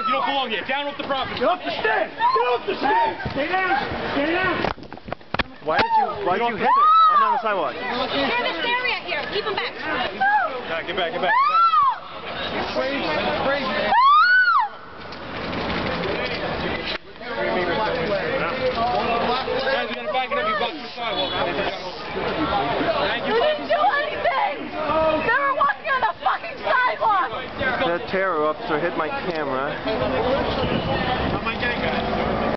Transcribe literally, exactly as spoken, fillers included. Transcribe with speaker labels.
Speaker 1: You don't belong here. Down off the property.
Speaker 2: Get off the stairs! Get off the stairs! Stay down! Stay down!
Speaker 3: Why did you, why did you hit her? I'm on the sidewalk.
Speaker 4: There's a area here. Keep him back.
Speaker 1: Nah, get back, get back, get back.
Speaker 2: It's crazy. It's crazy.
Speaker 1: Guys, we're gonna back it up. You blocked the sidewalk. Thank you.
Speaker 4: We didn't do anything! They were walking on the fucking sidewalk!
Speaker 3: The T A R U officer hit my camera.